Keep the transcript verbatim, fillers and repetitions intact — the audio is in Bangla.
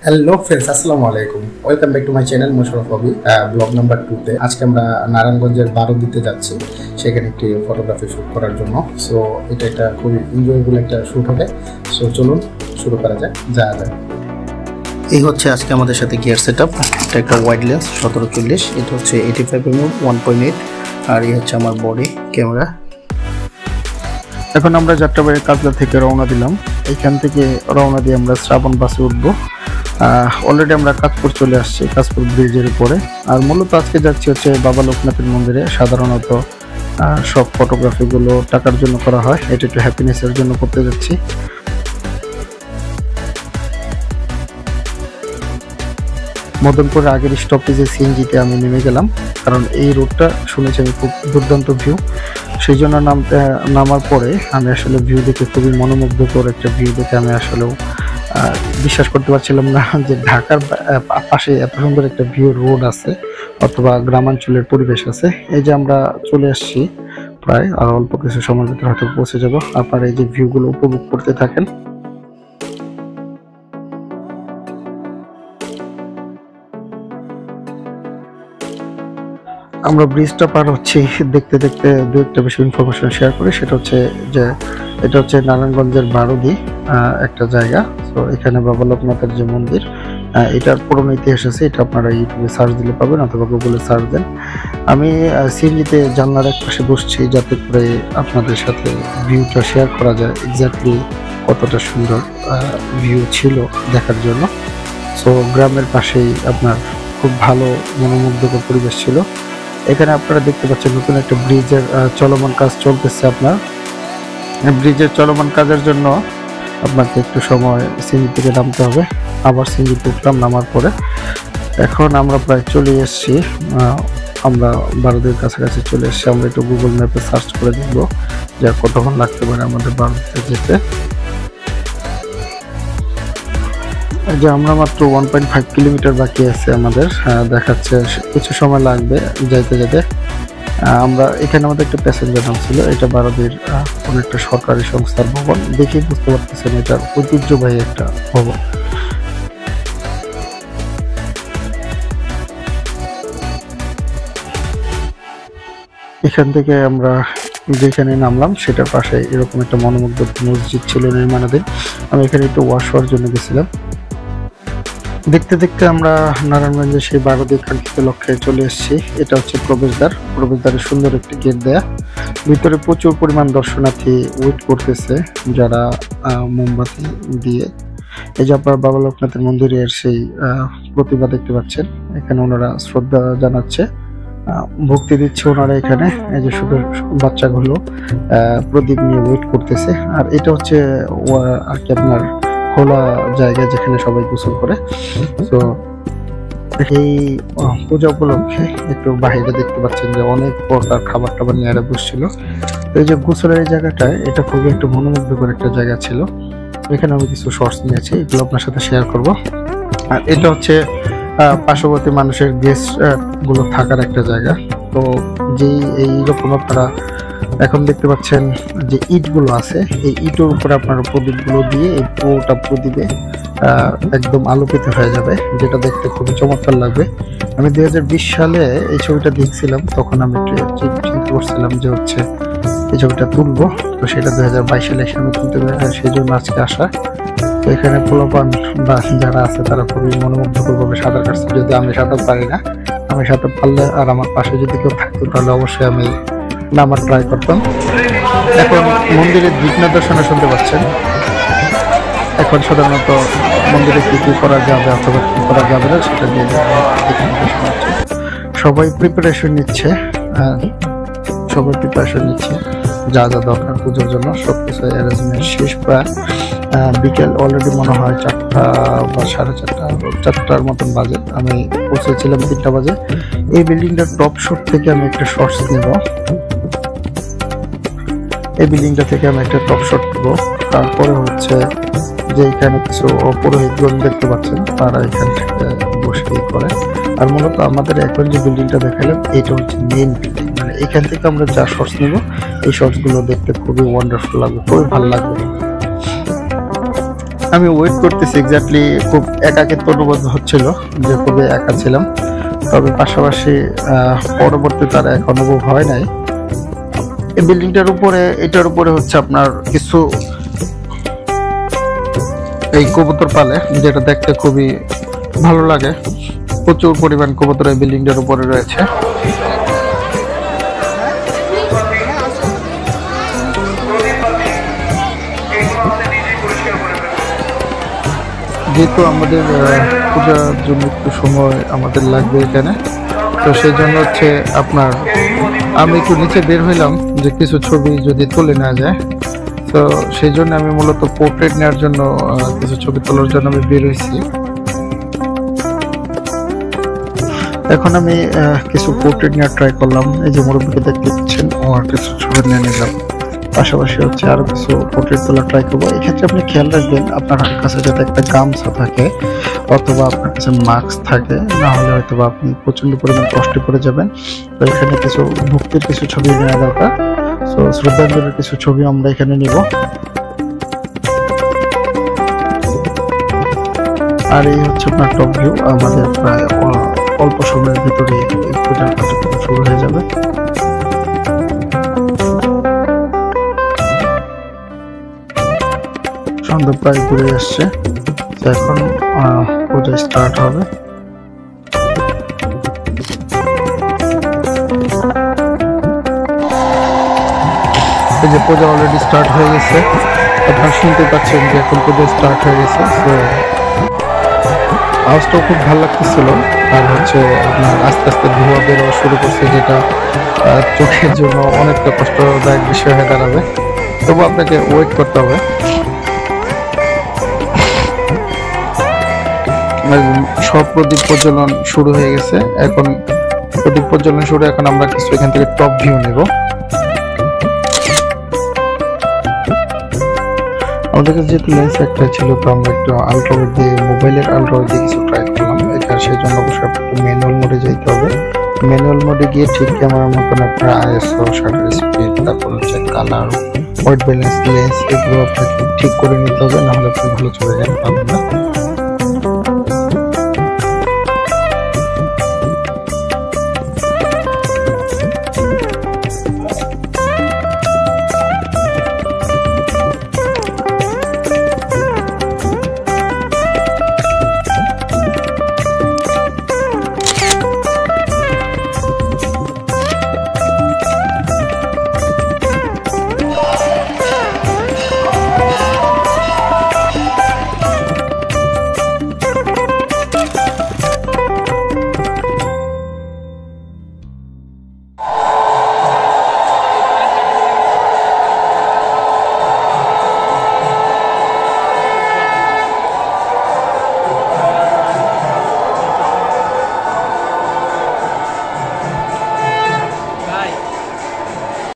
হ্যালো ফ্রেন্ডস, আসসালামু আলাইকুম। Welcome back to my channel Mosharraf hobby blog number two তে। আজকে আমরা নারায়ণগঞ্জের বারো দিতে যাচ্ছি, সেখানে একটি ফটোগ্রাফি শ্যুট করার জন্য। সো এটা একটা খুবই এনজয়েবল একটা শ্যুট হবে। সো চলুন শুরু করা যাক, যা যায়। এই হচ্ছে আজকে আমাদের সাথে গিয়ার সেট আপ। এটা একটা ওয়াইড লেন্স সতেরো চল্লিশ, এটা হচ্ছে eighty five M M one point eight, আর এই হচ্ছে আমার বডি ক্যামেরা। এখন আমরা যাত্রাবাড়ি কাজলা থেকে রওনা দিলাম। এখান থেকে রওনা দিয়ে আমরা শ্রাবণ বাসে উঠবো। অলরেডি আমরা কাজপুর চলে আসছি, কাজপুর ব্রিজের উপরে। আর মূলত আজকে যাচ্ছি হচ্ছে বাবা লোকনাথের মন্দিরে। সাধারণত সব ফটোগ্রাফিগুলো টাকার জন্য করা হয়, এটা একটু হ্যাপিনেসের জন্য করতে যাচ্ছি। মদনপুরের আগের স্টপেজে সিএনজিতে আমি নেমে গেলাম, কারণ এই রোডটা শুনেছি আমি খুব দুর্দান্ত ভিউ। সেই জন্য নামতে নামার পরে আমি আসলে ভিউ দেখে খুবই মনোমুগ্ধকর একটা ভিউ দেখে আমি আসলেও বিশ্বাস করতে পারছিলাম না যে ঢাকার পাশে এত সুন্দর একটা ভিউ রোড আছে অথবা গ্রামাঞ্চলের পরিবেশ আছে। এই যে আমরা চলে আসছি, প্রায় আর অল্প কিছু সময়ের ভিতরে হয়তো পৌঁছে যাব। আপনারা এই যে ভিউগুলো উপভোগ করতে থাকেন। আমরা ব্রিজটা পার হচ্ছি, দেখতে দেখতে দু একটা বেশি ইনফরমেশন শেয়ার করি। সেটা হচ্ছে যে এটা হচ্ছে নারায়ণগঞ্জের বারোদি একটা জায়গা। তো এখানে বাবা লোকনাথের যে মন্দির, এটার পুরনো ইতিহাস আছে। এটা আপনারা ইউটিউবে সার্চ দিলে পাবেন অথবা গুগলে সার্চ দেন। আমি সিএনজিতে জানলার এক পাশে বসছি যাতে করে আপনাদের সাথে ভিউটা শেয়ার করা যায়, এক্স্যাক্টলি কতটা সুন্দর ভিউ ছিল দেখার জন্য। সো গ্রামের পাশেই আপনার খুব ভালো মনোমুগ্ধকর পরিবেশ ছিল। এখানে আপনারা দেখতে পাচ্ছেন নতুন একটা ব্রিজের চলমান কাজ চলতেছে। আপনার ব্রিজের চলমান কাজের জন্য আপনাকে একটু সময় সিএনজি থেকে নামতে হবে। আবার সিএনজিতে উঠলাম, নামার পরে এখন আমরা প্রায় চলে এসেছি, আমরা বারোদির কাছাকাছি চলে এসেছি। আমরা একটু গুগল ম্যাপে সার্চ করে দেখবো যে কতক্ষণ লাগতে পারে আমাদের বারোদিতে যেতে। যে আমরা মাত্র ওয়ান পয়েন্ট ফাইভ কিলোমিটার বাকি আছে আমাদের, দেখাচ্ছে কিছু সময় লাগবে যাইতে যেতে। আমরা এখানে আমাদের একটা প্যাসেঞ্জার নাম ছিল। এটা বারোদির কোন একটা সরকারি সংস্থার ভবন, দেখে বুঝতে পারতেছেন এটার ঐতিহ্যবাহী একটা ভবন। এখান থেকে আমরা যেখানে নামলাম সেটার পাশে এরকম একটা মনোমুগ্ধ মসজিদ ছিল নির্মাণাধীন। আমি এখানে একটু ওয়াশ হওয়ার জন্য গেছিলাম। দেখতে দেখতে আমরা নারায়ণগঞ্জের সেই বারোদি কাঙ্ক্ষিত লক্ষ্যে চলে এসেছি। এটা হচ্ছে প্রবেশদ্বার। প্রবেশদ্বারে সুন্দর একটি গেট দেয়া, ভিতরে প্রচুর পরিমাণ দর্শনার্থী ওয়েট করতেছে, যারা মোমবাতি দিয়ে। এই যে আপনার বাবা লোকনাথের মন্দিরের সেই প্রতিভা দেখতে পাচ্ছেন, এখানে ওনারা শ্রদ্ধা জানাচ্ছে, ভক্তি দিচ্ছে ওনারা এখানে। এই যে শুধু বাচ্চাগুলো প্রদীপ নিয়ে ওয়েট করতেছে। আর এটা হচ্ছে আর কি আপনার খোলা জায়গা যেখানে সবাই গোসল করে। তো এই পূজা উপলক্ষে একটু বাইরে দেখতে পাচ্ছেন যে অনেক প্রকার খাবার টাবার নিয়ে বসছিল। তো এই যে গোসলের এই জায়গাটায়, এটা খুবই একটু মনোমুগ্ধকর একটা জায়গা ছিল। এখানে আমি কিছু শর্টস নিয়েছি, এগুলো আপনার সাথে শেয়ার করব। আর এটা হচ্ছে পার্শ্ববর্তী মানুষের গেস্ট গুলো থাকার একটা জায়গা। তো যেই এইরকম আপনারা এখন দেখতে পাচ্ছেন যে ইট গুলো আছে, এই ইটের উপরে আপনারা প্রদীপ গুলো দিয়ে এই পুরোটা প্রদীপে একদম আলোকিত হয়ে যাবে, যেটা দেখতে খুবই চমৎকার লাগবে। আমি দুই হাজার বিশ সালে এই ছবিটা দেখছিলাম, তখন আমি চিন্তা করছিলাম যে হচ্ছে এই ছবিটা তুলবো। তো সেটা দুই হাজার বাইশ সালে এসে আমি তুলতে সেই জন্য আজকে আসা। তো এখানে পোলাপান বা যারা আছে তারা খুবই মনোমুগ্ধকর ভাবে সাঁতার কাটছে। যদি আমি সাঁতার পারি না, আমি সাঁতার পারলে আর আমার পাশে যদি কেউ থাকতো তাহলে অবশ্যই আমি নামার ট্রাই করতাম। এখন মন্দিরের দিক নির্দেশনা শুনতে পাচ্ছেন। এখন সাধারণত মন্দিরে কি কি করা যাবে অথবা কি করা যাবে না সেটা নিয়ে দিক নির্দেশনা হচ্ছে। সবাই প্রিপারেশন নিচ্ছে, সবাই প্রিপারেশন নিচ্ছে যা যা দরকার পুজোর জন্য। সবকিছু অ্যারেঞ্জমেন্ট শেষ, প্রায় বিকেল অলরেডি মনে হয় চারটা বা সাড়ে চারটা চারটার মতন বাজে। আমি পৌঁছেছিলাম তিনটা বাজে। এই বিল্ডিংটার টপ শট থেকে আমি একটা শর্টস নেব। এই বিল্ডিংটা থেকে আমি একটা টপ শট নেব। তারপরে হচ্ছে যে এখানে কিছু পুরোহিতগণ দেখতে পাচ্ছেন, তারা এখান থেকে বসে করে। আর মূলত আমাদের এখন যে বিল্ডিংটা দেখালাম এটা হচ্ছে মেইন বিল্ডিং, মানে এখান থেকে আমরা যা শর্টস নেব এই শর্টস গুলো দেখতে খুবই ওয়ান্ডারফুল লাগবে, খুবই ভালো লাগবে। আমি ওয়েট করতেছি এক্স্যাক্টলি, খুব একাকিত্ব অনুভব হচ্ছিল যে খুবই একা ছিলাম। তবে পাশাপাশি পরবর্তীতে আর এক অনুভব হয় নাই। এই বিল্ডিংটার উপরে, এটার উপরে হচ্ছে আপনার কিছু এই কবুতর পালে, যেটা দেখতে খুবই ভালো লাগে। প্রচুর পরিমাণ কবুতর এই বিল্ডিংটার উপরে রয়েছে। যেহেতু আমাদের পূজার জন্য একটু সময় আমাদের লাগবে এখানে, তো সেই জন্য হচ্ছে আপনার আমি একটু নিচে বের হইলাম যে কিছু ছবি যদি তুলে নেওয়া যায়। তো সেই জন্য আমি মূলত পোর্ট্রেট নেওয়ার জন্য কিছু ছবি তোলার জন্য আমি বের হয়েছি। এখন আমি কিছু পোর্ট্রেট নেওয়ার ট্রাই করলাম। এই যে মুরব্বীকে দেখতে পাচ্ছেন, ও আর কিছু ছবি নিয়ে নিলাম। পাশাপাশি হচ্ছে আরো কিছু পোর্ট্রেট তোলা ট্রাই করবো। এক্ষেত্রে আপনি খেয়াল রাখবেন আপনার কাছে যাতে একটা গামছা থাকে অথবা আপনার কাছে মাস্ক থাকে, না হলে হয়তো বা আপনি প্রচন্ড পরিমাণ কষ্ট করে যাবেন। তো এখানে কিছু ভক্তির কিছু ছবি নেওয়া দরকার। সো শ্রদ্ধাঞ্জলির কিছু ছবি আমরা এখানে নিব। আর এই হচ্ছে আপনার টপ ভিউ। আমাদের প্রায় অল্প সময়ের ভিতরে এই পূজার কার্যক্রম শুরু হয়ে যাবে। সন্ধ্যা প্রায় ঘুরে আসছে, এখন পূজা স্টার্ট হবে। এই যে পূজা অলরেডি স্টার্ট হয়ে গেছে, আপনারা শুনতে পাচ্ছেন যে এখন পূজা স্টার্ট হয়ে গেছে। তো আওয়াজটাও খুব ভালো লাগতেছিল। আর হচ্ছে আপনার আস্তে আস্তে ধোঁয়া বেরোয়া শুরু করছে, যেটা চোখের জন্য অনেকটা কষ্টদায়ক বিষয় হয়ে দাঁড়াবে। তবু আপনাকে ওয়েট করতে হবে। সব প্রদীপ প্রজ্বলন শুরু হয়ে গেছে। এখন প্রদীপ প্রজ্বলন শুরু, এখন আমরা কিছু এখান থেকে টপ ভিউ নেব। আমাদের কাছে যেহেতু লেন্স একটা ছিল, তো আমরা একটু আলট্রাওয়াইড দিয়ে, মোবাইলের আলট্রাওয়াইড দিয়ে কিছু ট্রাই করলাম। এটা সেই জন্য অবশ্যই আপনাকে ম্যানুয়াল মোডে যেতে হবে। ম্যানুয়াল মোডে গিয়ে ঠিক ক্যামেরার মতন আপনার আইএসও, শাটার স্পিড, তারপর হচ্ছে কালার, হোয়াইট ব্যালেন্স, লেন্স, এগুলো আপনাকে ঠিক করে নিতে হবে, নাহলে আপনি ভালো ছবি পাবেন না।